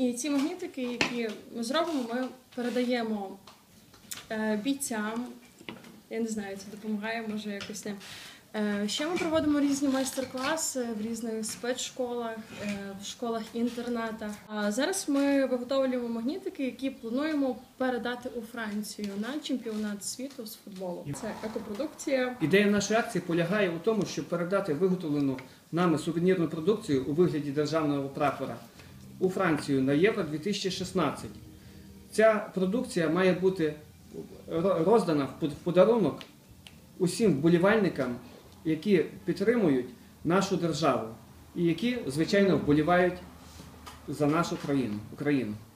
І ці магнітики, які ми зробимо, ми передаємо бійцям. Я не знаю, це допомагає, може якось не. Ще ми проводимо різні майстер-класи в різних спецшколах, в школах-інтернатах. А зараз ми виготовлюємо магнітики, які плануємо передати у Францію на чемпіонат світу з футболу. Це екопродукція. Ідея нашої акції полягає у тому, щоб передати виготовлену нами сувенірну продукцію у вигляді державного прапора у Францію на Євро-2016. Ця продукція має бути роздана в подарунок усім вболівальникам, які підтримують нашу державу і які, звичайно, вболівають за нашу країну, Україну.